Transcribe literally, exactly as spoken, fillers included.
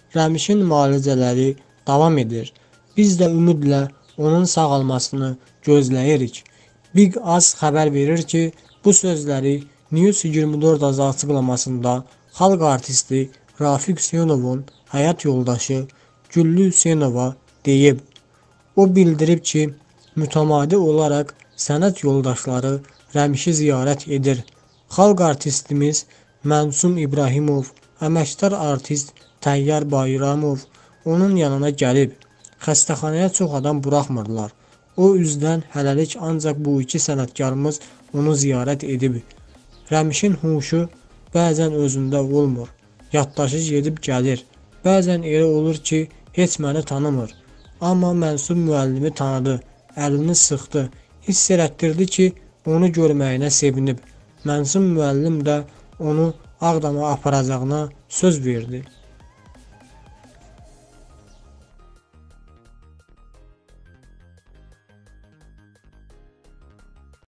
Rəmişin müalicələri davam edir. Biz də ümidlə onun sağalmasını gözləyirik. Big Az xəbər verir ki, bu sözləri News iyirmi dörd Az açıqlamasında xalq artisti Rafiq Hüseynovun həyat yoldaşı Güllü Hüseynova deyib. O bildirib ki, mütəmadi olaraq sənət yoldaşları Rəmişi ziyarət edir. Xalq artistimiz Mənsum İbrahimov, əməkdar artist Təyyar Bayramov onun yanına gəlib. Xəstəxanaya çox adam buraxmırlar. O üzdən hələlik ancaq bu iki sənətkarımız onu ziyarət edib. Rəmişin huşu bəzən özündə olmur. Yaddaşı gedib gəlir. Bəzən elə olur ki, heç məni tanımır. Amma Mənsum müəllimi tanıdı, əlini sıxdı, hiss elətdirdi ki, onu görməyinə sevinib. Mənsum müəllim də onu Ağdama aparacağına söz verdi.